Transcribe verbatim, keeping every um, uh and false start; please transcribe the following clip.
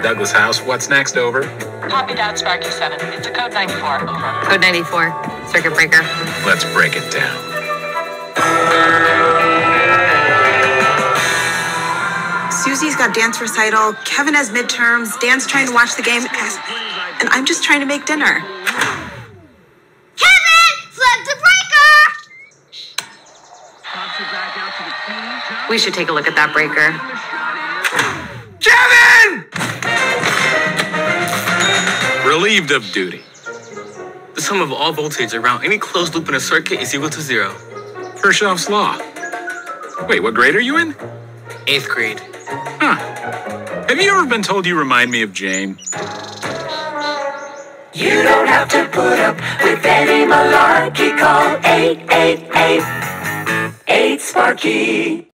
Douglas House, what's next? Over. Copy that, Sparky seven. It's a code ninety-four. Over. Code ninety-four. Circuit breaker. Let's break it down. Susie's got dance recital, Kevin has midterms, Dan's trying to watch the game, and I'm just trying to make dinner. Kevin! Flip the breaker! We should take a look at that breaker. Kevin! Relieved of duty. The sum of all voltage around any closed loop in a circuit is equal to zero. Kirchhoff's law. Wait, what grade are you in? Eighth grade. Huh. Have you ever been told you remind me of Jane? You don't have to put up with any malarkey. Call eight eight eight, eight Sparky.